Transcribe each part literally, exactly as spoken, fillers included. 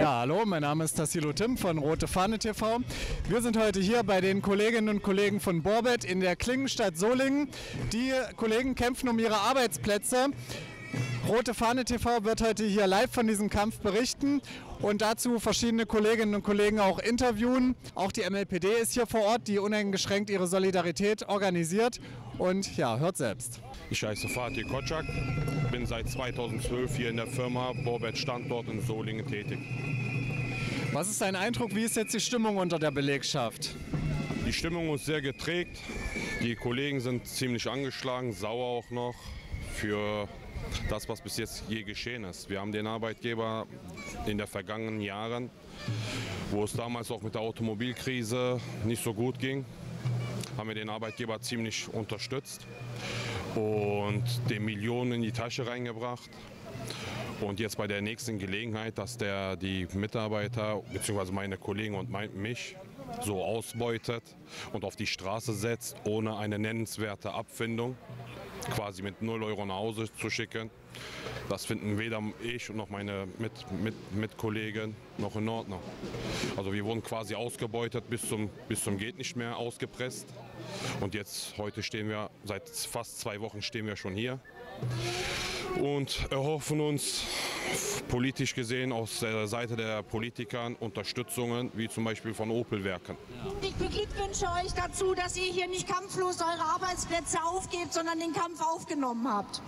Ja, hallo, mein Name ist Tassilo Tim von Rote Fahne T V. Wir sind heute hier bei den Kolleginnen und Kollegen von Borbet in der Klingenstadt Solingen. Die Kollegen kämpfen um ihre Arbeitsplätze. Rote Fahne T V wird heute hier live von diesem Kampf berichten und dazu verschiedene Kolleginnen und Kollegen auch interviewen. Auch die M L P D ist hier vor Ort, die uneingeschränkt ihre Solidarität organisiert. Und ja, hört selbst. Ich heiße Fatih Kotschak, bin seit zweitausendzwölf hier in der Firma Borbet Standort in Solingen tätig. Was ist dein Eindruck, wie ist jetzt die Stimmung unter der Belegschaft? Die Stimmung ist sehr geträgt, die Kollegen sind ziemlich angeschlagen, sauer auch noch für das, was bis jetzt je geschehen ist. Wir haben den Arbeitgeber in den vergangenen Jahren, wo es damals auch mit der Automobilkrise nicht so gut ging, haben wir den Arbeitgeber ziemlich unterstützt und den Millionen in die Tasche reingebracht. Und jetzt bei der nächsten Gelegenheit, dass der die Mitarbeiter bzw. meine Kollegen und mein, mich so ausbeutet und auf die Straße setzt, ohne eine nennenswerte Abfindung, quasi mit null Euro nach Hause zu schicken, das finden weder ich noch meine mit, mit, Mitkollegen noch in Ordnung. Also wir wurden quasi ausgebeutet, bis zum, bis zum geht nicht mehr ausgepresst. Und jetzt, heute stehen wir, seit fast zwei Wochen stehen wir schon hier und erhoffen uns politisch gesehen aus der Seite der Politiker Unterstützungen, wie zum Beispiel von Opel-Werken. Ich beglückwünsche euch dazu, dass ihr hier nicht kampflos eure Arbeitsplätze aufgebt, sondern den Kampf aufgenommen habt.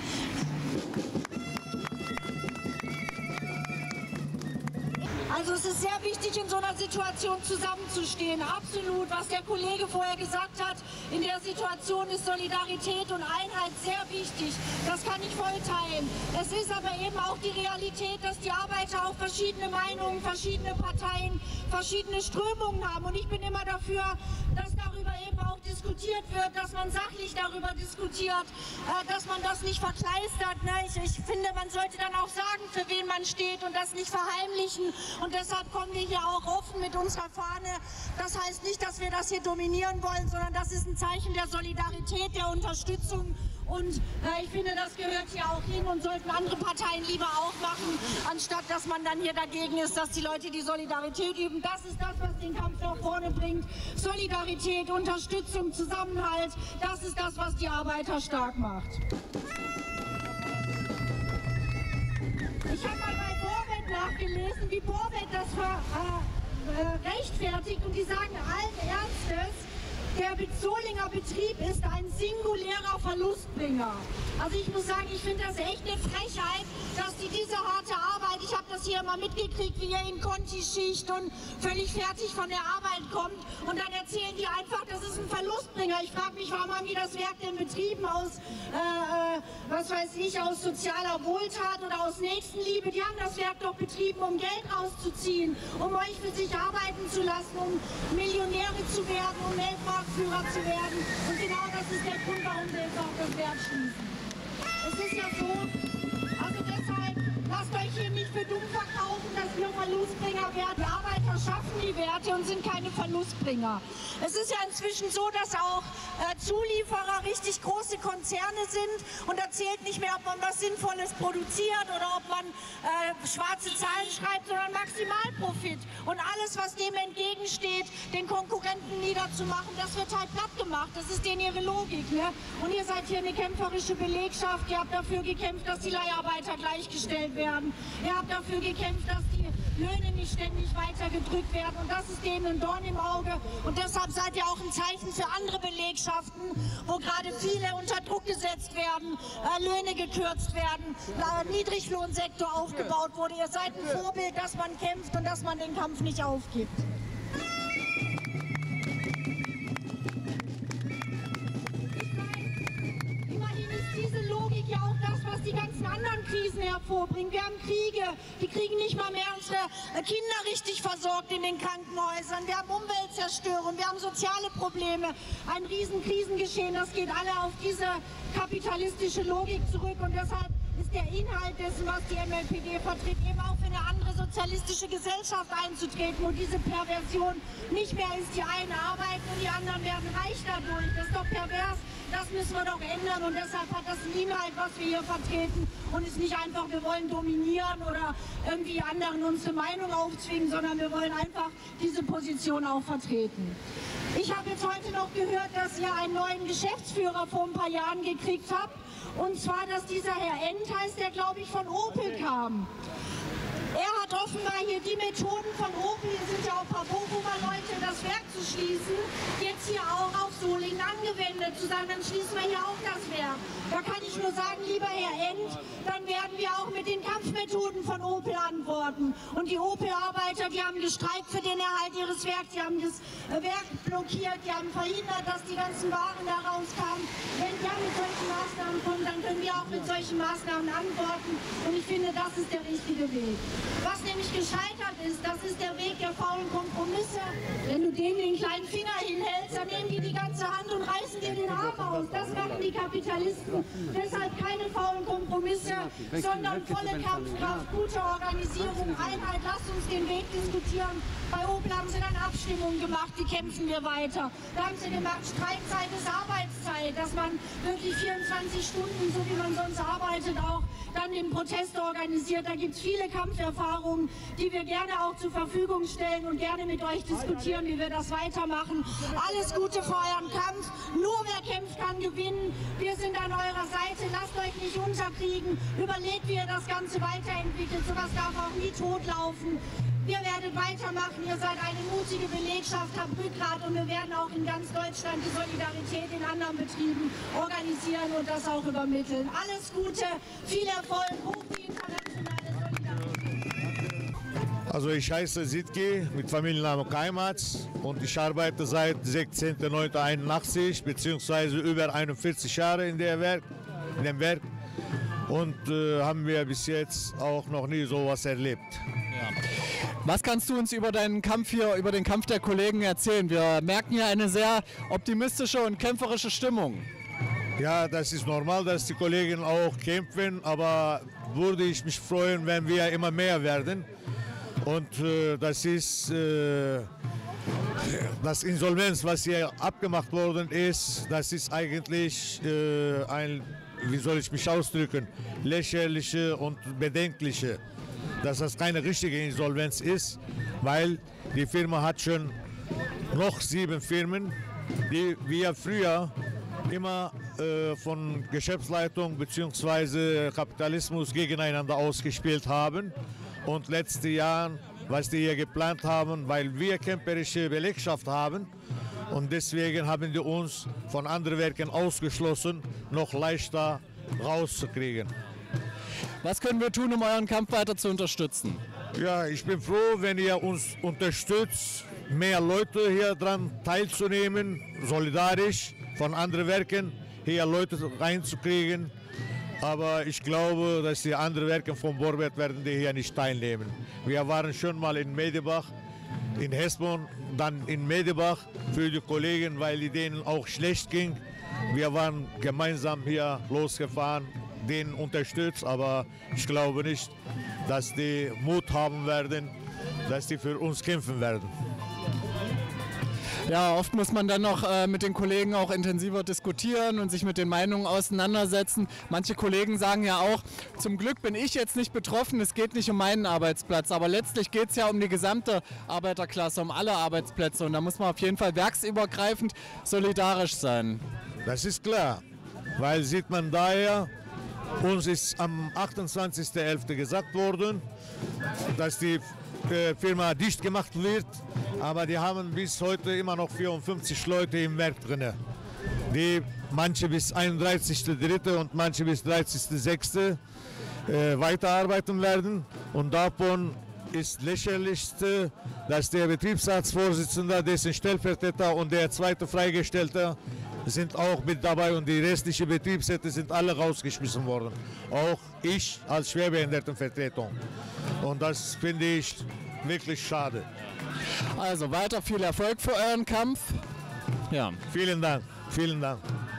Also es ist sehr wichtig, in so einer Situation zusammenzustehen. Absolut, was der Kollege vorher gesagt hat, in der Situation ist Solidarität und Einheit sehr wichtig. Das kann ich voll teilen. Es ist aber eben auch die Realität, dass die Arbeiter auch verschiedene Meinungen, verschiedene Parteien, verschiedene Strömungen haben. Und ich bin immer dafür, dass darüber eben auch diskutiert wird, dass man sachlich darüber diskutiert, dass man das nicht verkleistert. Ich, ich finde, man sollte dann auch sagen, für wen man steht und das nicht verheimlichen. Und deshalb kommen wir hier auch offen mit unserer Fahne. Das heißt nicht, dass wir das hier dominieren wollen, sondern das ist ein Zeichen der Solidarität, der Unterstützung. Und äh, ich finde, das gehört hier auch hin und sollten andere Parteien lieber auch machen, anstatt dass man dann hier dagegen ist, dass die Leute die Solidarität üben. Das ist das, was den Kampf nach vorne bringt. Solidarität, Unterstützung, Zusammenhalt, das ist das, was die Arbeiter stark macht. Ich habe mal bei Borbet nachgelesen, wie Borbet das ver, äh, äh, rechtfertigt, und die sagen allen Ernstes, der Solinger Betrieb ist ein singulärer Verlustbringer. Also ich muss sagen, ich finde das echt eine Frechheit, dass die diese harte Arbeit, ich habe das hier immer mitgekriegt, wie ihr in Conti-Schicht und völlig fertig von der Arbeit kommt, und dann erzählen die einfach, das ist ein Verlustbringer. Ich frage mich, warum haben die das Werk denn betrieben aus, äh, was weiß ich, aus sozialer Wohltat oder aus Nächstenliebe? Die haben das Werk doch betrieben, um Geld rauszuziehen, um euch für sich arbeiten zu lassen, um Millionäre zu werden, um Weltmarktführer zu werden. Und genau das ist der Grund, warum sie jetzt auch das Werk schließen. Es ist ja so, also deshalb lasst euch hier nicht für dumm verkaufen, dass wir Verlustbringer werden. Die Arbeiter schaffen die Werte und sind keine Verlustbringer. Es ist ja inzwischen so, dass auch äh, Zulieferer richtig große Konzerne sind, und da zählt nicht mehr, ob man was Sinnvolles produziert oder ob man äh, schwarze Zahlen schreibt, sondern Maximalprofit. Und alles, was dem entgegensteht, den Konkurrenten niederzumachen, das wird halt platt gemacht. Das ist denen ihre Logik. Ne? Und ihr seid hier eine kämpferische Belegschaft. Ihr habt dafür gekämpft, dass die Leiharbeiter gleichgestellt werden. Ihr habt dafür gekämpft, dass die Löhne nicht ständig weiter gedrückt werden. Und das ist denen ein Dorn im Auge. Und deshalb seid ihr auch ein Zeichen für andere Belegschaften, wo gerade viele unter Druck gesetzt werden, äh, Löhne gekürzt werden, äh, Niedriglohnsektor aufgebaut wurde. Ihr seid ein Vorbild, dass man kämpft und dass man den Kampf nicht aufgibt. Immerhin ist diese Logik ja auch das, was die ganzen anderen Krisen hervorbringt. Wir haben Kriege, die kriegen nicht mal mehr unsere Kinder richtig versorgt in den Krankenhäusern. Wir haben Umweltzerstörung, wir haben soziale Probleme. Ein riesen Krisengeschehen, das geht alle auf diese kapitalistische Logik zurück, und deshalb ist der Inhalt dessen, was die M L P G vertritt, eben auch für eine andere sozialistische Gesellschaft einzutreten, wo diese Perversion nicht mehr ist, die einen arbeiten und die anderen werden reich dadurch. Das ist doch pervers, das müssen wir doch ändern und deshalb hat das einen Inhalt, was wir hier vertreten und ist nicht einfach, wir wollen dominieren oder irgendwie anderen unsere Meinung aufzwingen, sondern wir wollen einfach diese Position auch vertreten. Ich habe jetzt heute noch gehört, dass ihr einen neuen Geschäftsführer vor ein paar Jahren gekriegt habt. Und zwar, dass dieser Herr End heißt, der glaube ich von Opel kam. Er hat offenbar hier die Methoden von Opel, hier sind ja auch ein paar Bochumer Leute, das Werk zu schließen, jetzt hier auch auf Solingen angewendet, zu sagen, dann schließen wir hier auch das Werk. Da kann ich nur sagen, lieber Herr End, dann werden wir auch mit den Kampfmethoden von Opel antworten. Und die Opel-Arbeiter, die haben gestreikt für den Erhalt ihres Werks, die haben das Werk blockiert, die haben verhindert, dass die ganzen Waren da rauskamen. Wenn wir mit solchen Maßnahmen kommen, dann können wir auch mit solchen Maßnahmen antworten. Und ich finde, das ist der richtige Weg. Was nämlich gescheitert ist, das ist der Weg der faulen Kompromisse. Wenn du denen den kleinen Finger hinhältst, dann nehmen die die ganze Hand und reißen dir den Arm aus. Das machen die Kapitalisten. Deshalb keine faulen Kompromisse, sondern volle Kampfkraft, gute Organisierung, Einheit. Lasst uns den Weg diskutieren. Bei Opel haben sie dann Abstimmungen gemacht, die kämpfen wir weiter. Da haben sie gemacht, Streikzeit ist Arbeitszeit, dass man wirklich vierundzwanzig Stunden, so wie man sonst arbeitet, auch dann den Protest organisiert. Da gibt es viele Kampferfahrungen, die wir gerne auch zur Verfügung stellen und gerne mit euch diskutieren, wie wir das weitermachen. Alles Gute für euren Kampf. Nur wer kämpft, kann gewinnen. Wir sind an eurer Seite. Lasst euch nicht unterkriegen. Überlegt, wie ihr das Ganze weiterentwickelt. Sowas darf auch nie totlaufen. Ihr werdet weitermachen, ihr seid eine mutige Belegschaft, habt Rückgrat und wir werden auch in ganz Deutschland die Solidarität in anderen Betrieben organisieren und das auch übermitteln. Alles Gute, viel Erfolg, hoch die internationale Solidarität. Also ich heiße Sitki mit Familiennamen Keimatz und ich arbeite seit sechzehnten neunten einundachtzig beziehungsweise über einundvierzig Jahre in, der Werk, in dem Werk und äh, haben wir bis jetzt auch noch nie sowas erlebt. Ja. Was kannst du uns über deinen Kampf hier, über den Kampf der Kollegen erzählen? Wir merken hier eine sehr optimistische und kämpferische Stimmung. Ja, das ist normal, dass die Kollegen auch kämpfen, aber würde ich mich freuen, wenn wir immer mehr werden. Und äh, das ist äh, das Insolvenz, was hier abgemacht worden ist, das ist eigentlich äh, ein, wie soll ich mich ausdrücken, lächerliche und bedenkliche. Dass das keine richtige Insolvenz ist, weil die Firma hat schon noch sieben Firmen, die wir früher immer äh, von Geschäftsleitung bzw. Kapitalismus gegeneinander ausgespielt haben. Und letzte Jahren, was die hier geplant haben, weil wir kämpferische Belegschaft haben und deswegen haben die uns von anderen Werken ausgeschlossen, noch leichter rauszukriegen. Was können wir tun, um euren Kampf weiter zu unterstützen? Ja, ich bin froh, wenn ihr uns unterstützt, mehr Leute hier dran teilzunehmen, solidarisch von anderen Werken hier Leute reinzukriegen. Aber ich glaube, dass die anderen Werke von Borbet werden die hier nicht teilnehmen. Wir waren schon mal in Medebach, in Hesbon, dann in Medebach für die Kollegen, weil es denen auch schlecht ging. Wir waren gemeinsam hier losgefahren, denen unterstützt, aber ich glaube nicht, dass die Mut haben werden, dass die für uns kämpfen werden. Ja, oft muss man dann noch äh, mit den Kollegen auch intensiver diskutieren und sich mit den Meinungen auseinandersetzen. Manche Kollegen sagen ja auch, zum Glück bin ich jetzt nicht betroffen, es geht nicht um meinen Arbeitsplatz, aber letztlich geht es ja um die gesamte Arbeiterklasse, um alle Arbeitsplätze und da muss man auf jeden Fall werksübergreifend solidarisch sein. Das ist klar, weil sieht man daher, uns ist am achtundzwanzigsten elften gesagt worden, dass die äh, Firma dicht gemacht wird, aber die haben bis heute immer noch vierundfünfzig Leute im Werk drin, die manche bis einunddreißigsten dritten und manche bis dreißigsten sechsten äh, weiterarbeiten werden und davon ist lächerlichste, dass der Betriebsratsvorsitzende, dessen Stellvertreter und der zweite Freigestellte sind auch mit dabei und die restlichen Betriebsräte sind alle rausgeschmissen worden. Auch ich als Schwerbehindertenvertretung. Und das finde ich wirklich schade. Also weiter viel Erfolg für euren Kampf. Ja. Vielen Dank. Vielen Dank.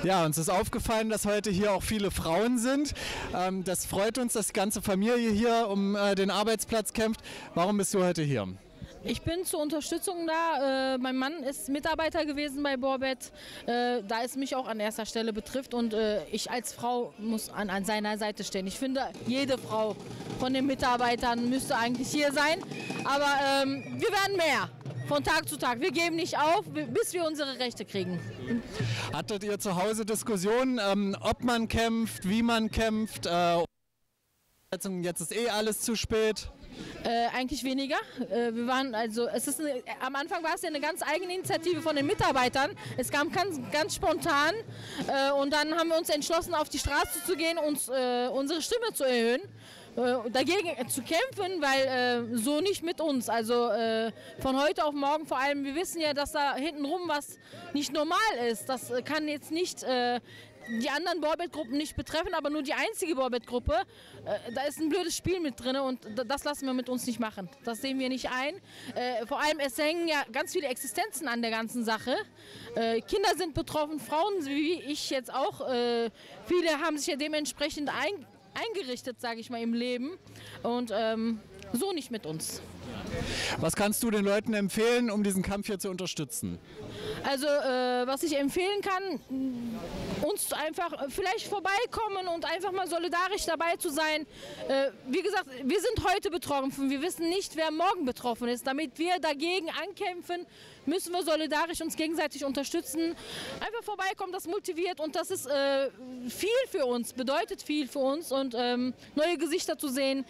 Ja, uns ist aufgefallen, dass heute hier auch viele Frauen sind. Ähm, das freut uns, dass die ganze Familie hier um äh, den Arbeitsplatz kämpft. Warum bist du heute hier? Ich bin zur Unterstützung da. Äh, mein Mann ist Mitarbeiter gewesen bei Borbet, äh, da es mich auch an erster Stelle betrifft und äh, ich als Frau muss an, an seiner Seite stehen. Ich finde, jede Frau von den Mitarbeitern müsste eigentlich hier sein, aber ähm, wir werden mehr. Von Tag zu Tag. Wir geben nicht auf, bis wir unsere Rechte kriegen. Hattet ihr zu Hause Diskussionen, ähm, ob man kämpft, wie man kämpft? Äh, jetzt ist eh alles zu spät. Äh, eigentlich weniger. Äh, wir waren also, es ist eine, am Anfang war es ja eine ganz eigene Initiative von den Mitarbeitern. Es kam ganz, ganz spontan äh, und dann haben wir uns entschlossen, auf die Straße zu gehen und äh, unsere Stimme zu erhöhen. Dagegen zu kämpfen, weil äh, so nicht mit uns. Also äh, von heute auf morgen vor allem, wir wissen ja, dass da hintenrum was nicht normal ist. Das kann jetzt nicht äh, die anderen Borbet-Gruppen nicht betreffen, aber nur die einzige Borbet-Gruppe. Äh, da ist ein blödes Spiel mit drin und das lassen wir mit uns nicht machen. Das sehen wir nicht ein. Äh, vor allem, es hängen ja ganz viele Existenzen an der ganzen Sache. Äh, Kinder sind betroffen, Frauen wie ich jetzt auch. Äh, viele haben sich ja dementsprechend eingebracht. eingerichtet, sage ich mal, im Leben und ähm, so nicht mit uns. Was kannst du den Leuten empfehlen, um diesen Kampf hier zu unterstützen? Also äh, was ich empfehlen kann, uns einfach vielleicht vorbeikommen und einfach mal solidarisch dabei zu sein. Äh, wie gesagt, wir sind heute betroffen, wir wissen nicht, wer morgen betroffen ist. Damit wir dagegen ankämpfen, müssen wir solidarisch uns gegenseitig unterstützen. Einfach vorbeikommen, das motiviert und das ist äh, viel für uns, bedeutet viel für uns und ähm, neue Gesichter zu sehen.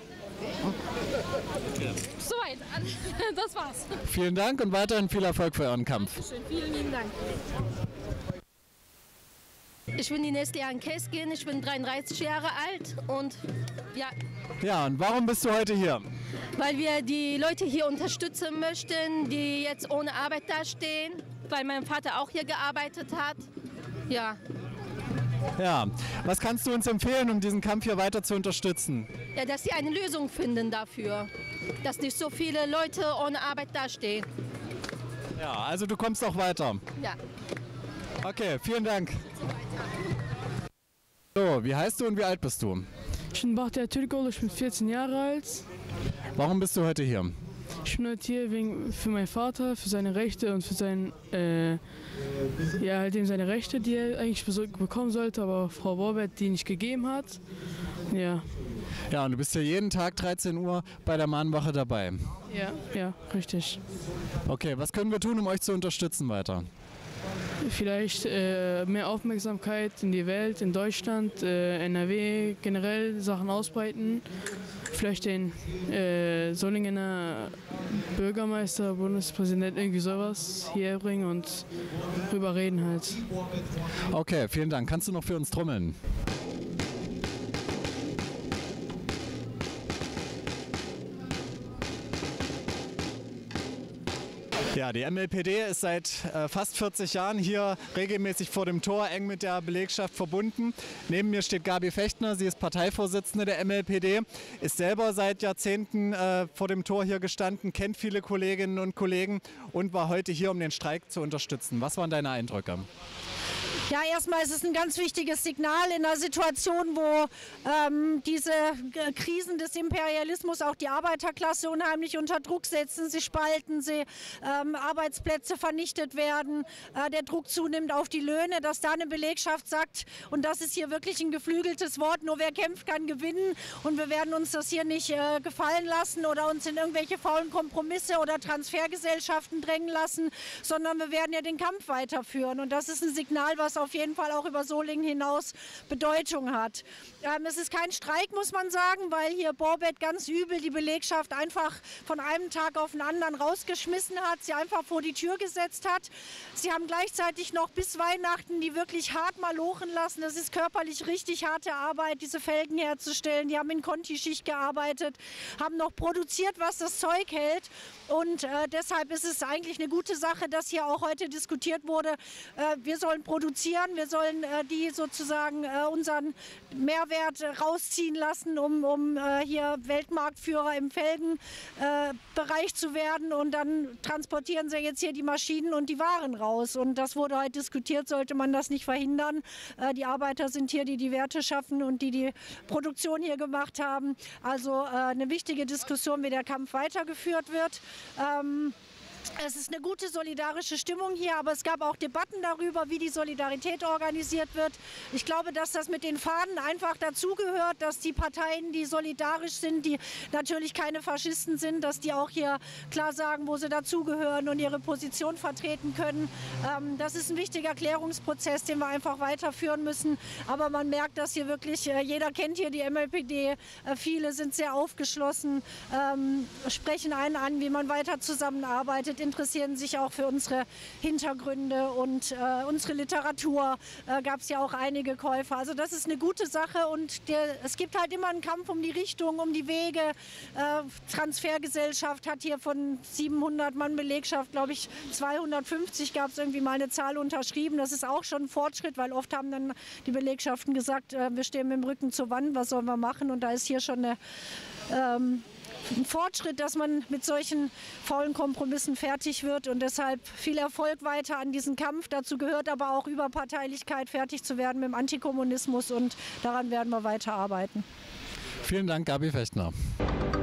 Soweit, das war's. Vielen Dank und weiterhin viel Erfolg für euren Kampf. Dankeschön, vielen lieben Dank. Ich bin die Neslihan Keskin, ich bin dreiunddreißig Jahre alt und ja. Ja, und warum bist du heute hier? Weil wir die Leute hier unterstützen möchten, die jetzt ohne Arbeit dastehen, weil mein Vater auch hier gearbeitet hat. Ja. Ja, was kannst du uns empfehlen, um diesen Kampf hier weiter zu unterstützen? Ja, dass sie eine Lösung finden dafür, dass nicht so viele Leute ohne Arbeit dastehen. Ja, also du kommst auch weiter. Ja. Okay, vielen Dank. So, wie heißt du und wie alt bist du? Ich bin Bahtiyar Türkoğlu, ich bin vierzehn Jahre alt. Warum bist du heute hier? Ich bin heute hier wegen, für meinen Vater, für seine Rechte und für sein, äh, ja, halt eben seine Rechte, die er eigentlich bekommen sollte, aber Frau Borbet die nicht gegeben hat. Ja. Ja, und du bist ja jeden Tag dreizehn Uhr bei der Mahnwache dabei. Ja, ja, richtig. Okay, was können wir tun, um euch zu unterstützen weiter? Vielleicht äh, mehr Aufmerksamkeit in die Welt, in Deutschland, äh, N R W, generell Sachen ausbreiten. Vielleicht den äh, Solingener Bürgermeister, Bundespräsident, irgendwie sowas hierher bringen und drüber reden halt. Okay, vielen Dank. Kannst du noch für uns trommeln? Ja, die M L P D ist seit äh, fast vierzig Jahren hier regelmäßig vor dem Tor, eng mit der Belegschaft verbunden. Neben mir steht Gabi Fechtner, sie ist Parteivorsitzende der M L P D, ist selber seit Jahrzehnten äh, vor dem Tor hier gestanden, kennt viele Kolleginnen und Kollegen und war heute hier, um den Streik zu unterstützen. Was waren deine Eindrücke? Ja, erstmal ist es ein ganz wichtiges Signal in einer Situation, wo ähm, diese Krisen des Imperialismus auch die Arbeiterklasse unheimlich unter Druck setzen. Sie spalten, sie ähm, Arbeitsplätze vernichtet werden, äh, der Druck zunimmt auf die Löhne, dass da eine Belegschaft sagt, und das ist hier wirklich ein geflügeltes Wort, nur wer kämpft, kann gewinnen und wir werden uns das hier nicht äh, gefallen lassen oder uns in irgendwelche faulen Kompromisse oder Transfergesellschaften drängen lassen, sondern wir werden ja den Kampf weiterführen und das ist ein Signal, was auf jeden Fall auch über Solingen hinaus Bedeutung hat. Ähm, es ist kein Streik, muss man sagen, weil hier Borbet ganz übel die Belegschaft einfach von einem Tag auf den anderen rausgeschmissen hat, sie einfach vor die Tür gesetzt hat. Sie haben gleichzeitig noch bis Weihnachten die wirklich hart malochen lassen. Das ist körperlich richtig harte Arbeit, diese Felgen herzustellen. Die haben in Conti-Schicht gearbeitet, haben noch produziert, was das Zeug hält. Und äh, deshalb ist es eigentlich eine gute Sache, dass hier auch heute diskutiert wurde, äh, wir sollen produzieren, exportieren. Wir sollen äh, die sozusagen äh, unseren Mehrwert äh, rausziehen lassen, um, um äh, hier Weltmarktführer im Felgenbereich äh, zu werden. Und dann transportieren sie jetzt hier die Maschinen und die Waren raus. Und das wurde heute diskutiert, sollte man das nicht verhindern. Äh, die Arbeiter sind hier, die die Werte schaffen und die die Produktion hier gemacht haben. Also äh, eine wichtige Diskussion, wie der Kampf weitergeführt wird. Ähm, Es ist eine gute solidarische Stimmung hier, aber es gab auch Debatten darüber, wie die Solidarität organisiert wird. Ich glaube, dass das mit den Fahnen einfach dazugehört, dass die Parteien, die solidarisch sind, die natürlich keine Faschisten sind, dass die auch hier klar sagen, wo sie dazugehören und ihre Position vertreten können. Ähm, das ist ein wichtiger Klärungsprozess, den wir einfach weiterführen müssen. Aber man merkt, dass hier wirklich, äh, jeder kennt hier die M L P D, äh, viele sind sehr aufgeschlossen, ähm, sprechen einen an, wie man weiter zusammenarbeitet, interessieren sich auch für unsere Hintergründe und äh, unsere Literatur. Äh, gab es ja auch einige Käufer. Also das ist eine gute Sache und der, es gibt halt immer einen Kampf um die Richtung, um die Wege. Äh, Transfergesellschaft hat hier von siebenhundert Mann Belegschaft, glaube ich, zweihundertfünfzig gab es irgendwie mal eine Zahl unterschrieben. Das ist auch schon ein Fortschritt, weil oft haben dann die Belegschaften gesagt, äh, wir stehen mit dem Rücken zur Wand, was sollen wir machen? Und da ist hier schon eine ähm, ein Fortschritt, dass man mit solchen faulen Kompromissen fertig wird und deshalb viel Erfolg weiter an diesem Kampf. Dazu gehört aber auch Überparteilichkeit, fertig zu werden mit dem Antikommunismus und daran werden wir weiter arbeiten. Vielen Dank, Gabi Fechtner.